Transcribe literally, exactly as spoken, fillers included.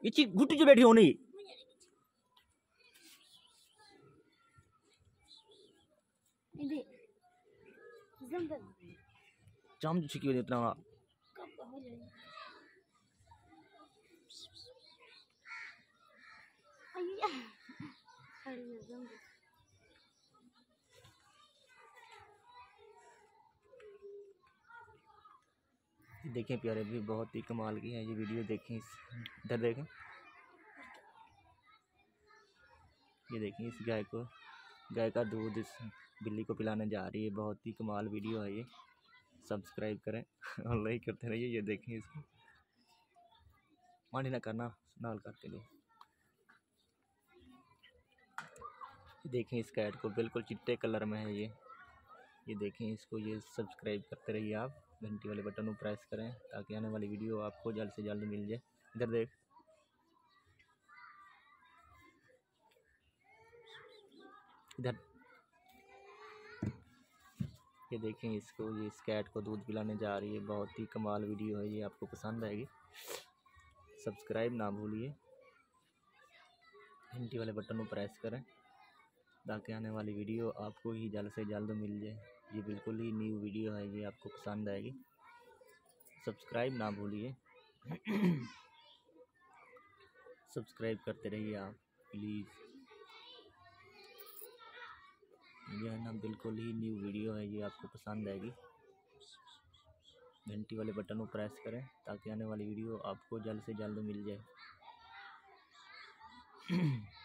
ये चीज घुट्टी जो बैठी होनी जाम जो छिकी इतना देखें प्यारे भी बहुत ही कमाल की है ये वीडियो। देखें इधर देखें, ये देखें इस गाय को, गाय का दूध इस बिल्ली को पिलाने जा रही है। बहुत ही कमाल वीडियो है ये। सब्सक्राइब करें और लाइक करते रहिए। ये देखें इसको पानी ना करना नाल करके लिए। देखें इस कैट को बिल्कुल चिट्टे कलर में है ये। ये देखें इसको। ये सब्सक्राइब करते रहिए आप, घंटी वाले बटन को प्रेस करें ताकि आने वाली वीडियो आपको जल्द से जल्द मिल जाए। इधर देख, इधर ये देखें इसको। ये इस कैट को दूध पिलाने जा रही है। बहुत ही कमाल वीडियो है ये, आपको पसंद आएगी। सब्सक्राइब ना भूलिए, घंटी वाले बटन को प्रेस करें ताकि आने वाली वीडियो आपको ही जल्द से जल्द मिल जाए। ये बिल्कुल ही न्यू वीडियो है ये, आपको पसंद आएगी। सब्सक्राइब ना भूलिए सब्सक्राइब करते रहिए आप प्लीज़। ये है ना बिल्कुल ही न्यू वीडियो है ये, आपको पसंद आएगी। घंटी वाले बटन को प्रेस करें ताकि आने वाली वीडियो आपको जल्द से जल्द मिल जाए।